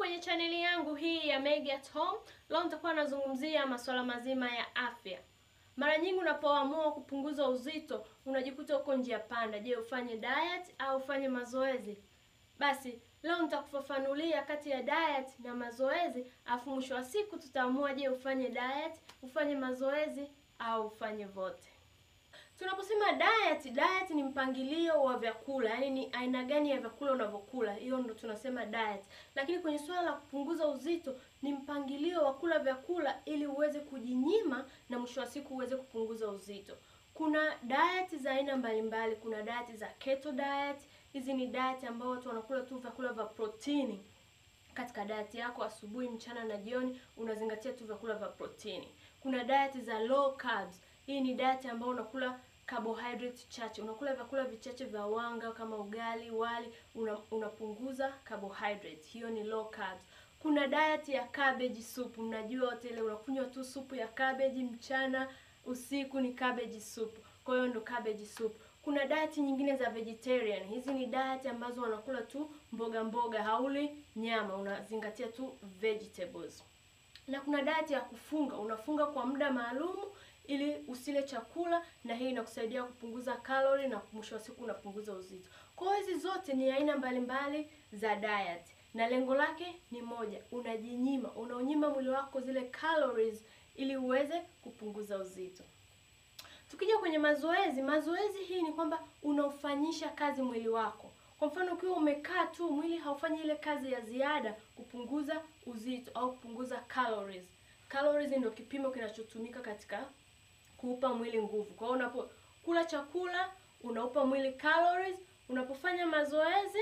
kwenye chaneli yangu hii ya Meg at Home. Leo nitakuwa nazungumzia masuala mazima ya afya. Mara nyingi unapoamua kupunguza uzito, unajikuta uko njia panda. Je, ufanye diet au ufanye mazoezi? Basi leo nitakufafanulia kati ya diet na mazoezi, afu mwisho wa siku tutaamua je, ufanye diet, ufanye mazoezi au ufanye vote. Tunaposema diet ni mpangilio wa vyakula, yaani ni aina gani ya vyakula unavyokula, hiyo ndo tunasema diet. Lakini kwenye swala la kupunguza uzito ni mpangilio wa kula vyakula ili uweze kujinyima na mwisho wa siku uweze kupunguza uzito. Kuna diet za aina mbalimbali, kuna diet za keto diet. Hizi ni diet ambao watu wanakula tu vyakula vya protini. Katika diet yako asubuhi, mchana na jioni unazingatia tu vyakula vya protini. Kuna diet za low carbs. Hii ni diet ambayo unakula carbohydrate chache. Unakula vyakula vichache vya wanga kama ugali, wali, unapunguza carbohydrate. Hiyo ni low carbs. Kuna diet ya cabbage soup. Mnajua wote ile unakunywa tu supu ya cabbage mchana, usiku ni cabbage soup. Kwa hiyo ndo cabbage soup. Kuna diet nyingine za vegetarian. Hizi ni diet ambazo wanakula tu mboga mboga, hauli nyama, unazingatia tu vegetables. Na kuna diet ya kufunga. Unafunga kwa muda maalum ili usile chakula, na hii inakusaidia kupunguza kalori na mwisho wa siku unapunguza uzito. Kwa hizi zote ni aina mbalimbali za diet. Na lengo lake ni moja, unajinyima, unaunyima mwili wako zile calories ili uweze kupunguza uzito. Tukija kwenye mazoezi hii ni kwamba unaufanyisha kazi mwili wako. Kwa mfano ukiwa umekaa tu, mwili haufanyi ile kazi ya ziada kupunguza uzito au kupunguza calories. Calories ndio kipimo kinachotumika katika kuupa mwili nguvu. Kwa hiyo unapokula chakula unaupa mwili calories, unapofanya mazoezi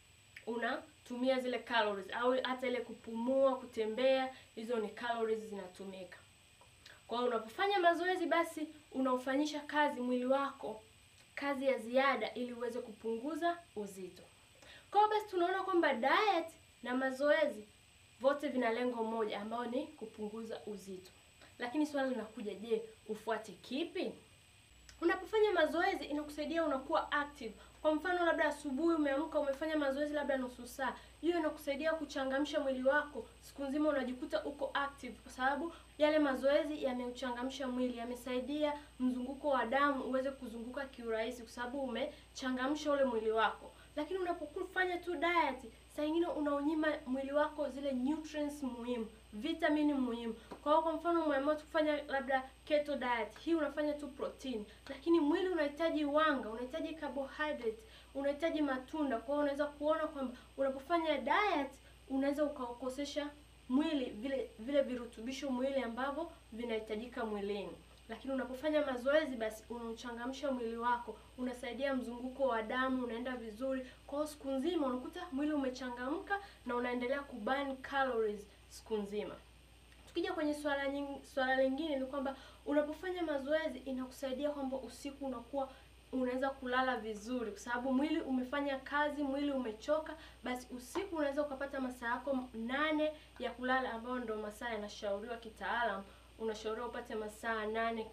unatumia zile calories, au hata ile kupumua, kutembea, hizo ni calories zinatumika. Kwa hiyo unapofanya mazoezi basi unaufanyisha kazi mwili wako, kazi ya ziada ili uweze kupunguza uzito. Kwa hiyo basi tunaona kwamba diet na mazoezi vote vina lengo moja ambao ni kupunguza uzito. Lakini swali linakuja, je, ufuate kipi? Unapofanya mazoezi inakusaidia unakuwa active. Kwa mfano labda asubuhi umeamka umefanya mazoezi labda nusu saa. Hiyo inakusaidia kuchangamsha mwili wako. Siku nzima unajikuta uko active kwa sababu yale mazoezi yameuchangamsha mwili, yamesaidia mzunguko wa damu uweze kuzunguka kiurahisi kwa sababu umechangamsha ule mwili wako. Lakini unapofanya tu diet, saa nyingine unaunyima mwili wako zile nutrients muhimu, vitamini muhimu. Kwa hiyo kwa mfano umeamua kufanya labda keto diet, hii unafanya tu protein, lakini mwili unahitaji wanga, unahitaji carbohydrate, unahitaji matunda. Kwa hiyo unaweza kuona kwamba unapofanya diet unaweza ukaukosesha mwili vile virutubisho mwili ambavyo vinahitajika mwilini. Lakini unapofanya mazoezi basi unauchangamsha mwili wako, unasaidia mzunguko wa damu unaenda vizuri. Kwa hiyo siku nzima unakuta mwili umechangamka na unaendelea kuburn calories siku nzima. Tukija kwenye swala lingine ni kwamba unapofanya mazoezi inakusaidia kwamba usiku unaweza kulala vizuri kwa sababu mwili umefanya kazi, mwili umechoka, basi usiku unaweza ukapata masaa yako 8 ya kulala ambayo ndio masaa yanashauriwa kitaalamu. Unashauriwa upate masaa 8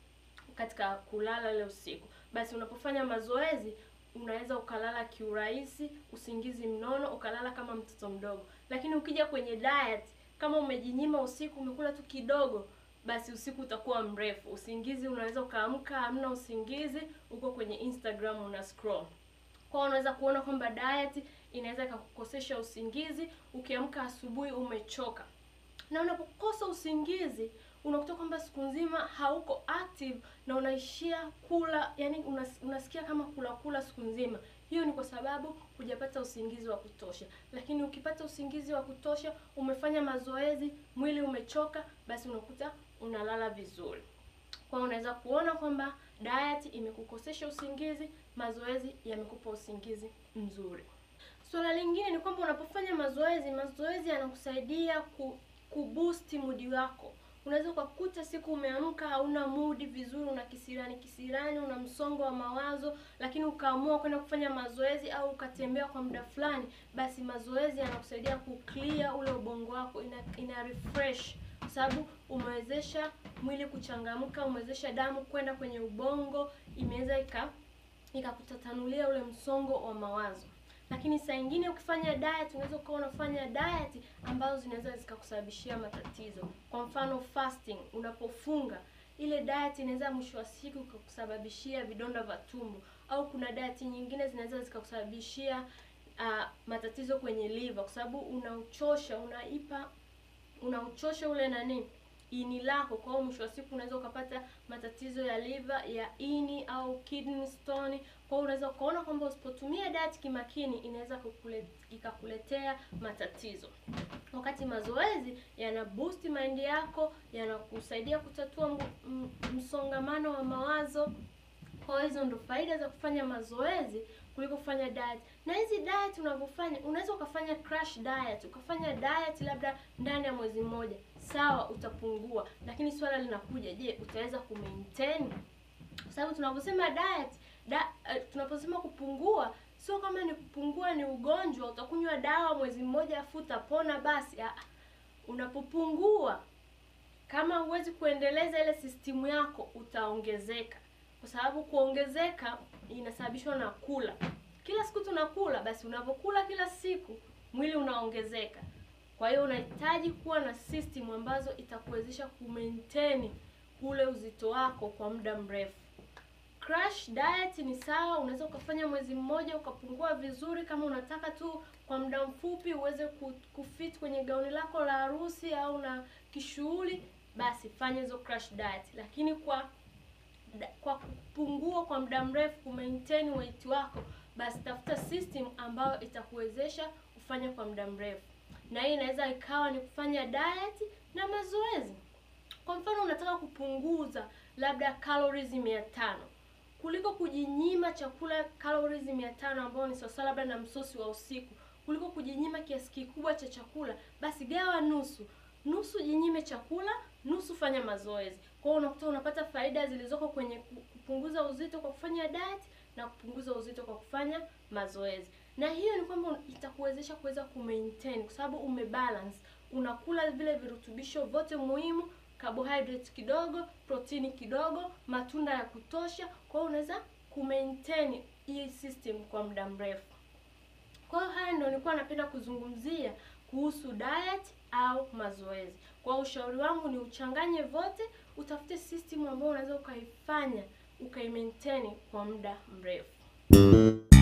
katika kulala ile usiku. Basi unapofanya mazoezi unaweza ukalala kiurahisi, usingizi mnono, ukalala kama mtoto mdogo. Lakini ukija kwenye diet, kama umejinyima usiku, umekula tu kidogo, basi usiku utakuwa mrefu. Usingizi unaweza ukaamka hamna usingizi, uko kwenye Instagram una scroll. Kwa hiyo unaweza kuona kwamba diet inaweza ikakukosesha usingizi, ukiamka asubuhi umechoka. Na unapokosa usingizi unakuta kwamba siku nzima hauko active na unaishia kula, yani unasikia kama kula siku nzima. Hiyo ni kwa sababu hujapata usingizi wa kutosha. Lakini ukipata usingizi wa kutosha, umefanya mazoezi, mwili umechoka, basi unakuta unalala vizuri. Kwa unaweza kuona kwamba diet imekukosesha usingizi, mazoezi yamekupa usingizi mzuri. Swala lingine ni kwamba unapofanya mazoezi yanakusaidia kuboost mood wako. Unaweza kukuta siku umeamka hauna mood vizuri, una kisirani, una msongo wa mawazo, lakini ukaamua kwenda kufanya mazoezi au ukatembea kwa muda fulani, basi mazoezi yanakusaidia kuclear ule ubongo wako, ina refresh kwa sababu umewezesha mwili kuchangamka, umewezesha damu kwenda kwenye ubongo, imeweza ikakutatanulia ule msongo wa mawazo. Lakini saa nyingine ukifanya diet unaweza kuwa unafanya diet ambazo zinaweza zikakusababishia matatizo. Kwa mfano fasting, unapofunga ile diet inaweza mwisho wa siku kukusababishia vidonda vya tumbo, au kuna diet nyingine zinaweza zikakusababishia matatizo kwenye liver, kwa sababu unauchosha ule ini lako. Kwa hiyo mwisho wa siku unaweza ukapata matatizo ya liver, ya ini au kidney stone. Kwa hiyo unaweza kuona kwamba usipotumia diet kimakini inaweza ikakuletea matatizo. Wakati mazoezi yana boost mind yako, yanakusaidia kutatua msongamano wa mawazo. Kwa hizo ndo faida za kufanya mazoezi kuliko kufanya diet. Na hizi diet unavyofanya, unaweza ukafanya crash diet, ukafanya diet labda ndani ya mwezi mmoja, sawa, utapungua. Lakini swala linakuja, je, utaweza kumaintain? Kwa sababu tunaposema diet, tunaposema kupungua, sio kama ni kupungua ni ugonjwa utakunywa dawa mwezi mmoja afu utapona basi. Unapopungua, kama huwezi kuendeleza ile system yako, utaongezeka. Kwa sababu kuongezeka inasababishwa na kula. Kila siku tunakula, basi unapokula kila siku mwili unaongezeka. Kwa hiyo unahitaji kuwa na system ambazo itakuwezesha kumaintain ule uzito wako kwa muda mrefu. Crash diet ni sawa, unaweza ukafanya mwezi mmoja ukapungua vizuri. Kama unataka tu kwa muda mfupi uweze kufit kwenye gauni lako la harusi au na kishughuli, basi fanya hizo crash diet. Lakini kwa kupungua kwa muda mrefu, kumaintain weight wako, basi tafuta system ambayo itakuwezesha kufanya kwa muda mrefu. Na hii inaweza ikawa ni kufanya diet na mazoezi. Kwa mfano unataka kupunguza labda calories 500, kuliko kujinyima chakula calories 500 ambao ni sawa labda na msosi wa usiku, kuliko kujinyima kiasi kikubwa cha chakula, basi gawa nusu jinyime chakula, nusu fanya mazoezi. Kwa hiyo unakuta unapata faida zilizoko kwenye kupunguza uzito kwa kufanya diet na kupunguza uzito kwa kufanya mazoezi. Na hiyo ni kwamba itakuwezesha kuweza kumaintain, kwa sababu umebalance, unakula vile virutubisho vyote muhimu, carbohydrate kidogo, protini kidogo, matunda ya kutosha. Kwa hiyo unaweza kumaintain hii system kwa muda mrefu. Kwa hiyo haya ndio nilikuwa napenda kuzungumzia kuhusu diet au mazoezi. Kwa ushauri wangu ni uchanganye vote, utafute system ambayo unaweza ukaifanya ukaimaintain kwa muda mrefu.